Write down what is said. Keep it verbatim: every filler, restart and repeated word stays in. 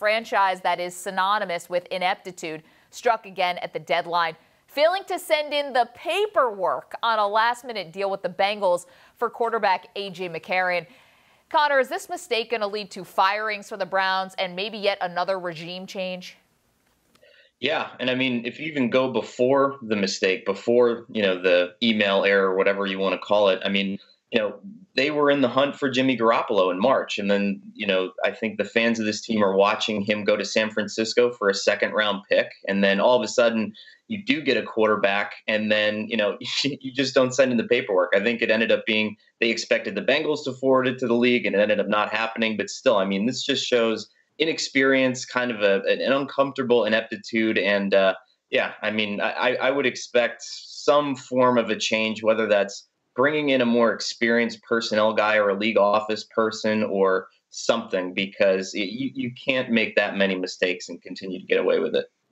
franchise that is synonymous with ineptitude, struck again at the deadline, failing to send in the paperwork on a last-minute deal with the Bengals for quarterback A J McCarron. Conor, is this mistake going to lead to firings for the Browns and maybe yet another regime change? Yeah, and I mean, if you even go before the mistake, before, you know, the email error, whatever you want to call it, I mean, you know, they were in the hunt for Jimmy Garoppolo in March. And then, you know, I think the fans of this team are watching him go to San Francisco for a second round pick. And then all of a sudden you do get a quarterback and then, you know, you just don't send in the paperwork. I think it ended up being they expected the Bengals to forward it to the league and it ended up not happening. But still, I mean, this just shows inexperience, kind of a, an uncomfortable ineptitude. And uh, yeah, I mean, I, I would expect some form of a change, whether that's bringing in a more experienced personnel guy or a league office person or something, because it, you, you can't make that many mistakes and continue to get away with it.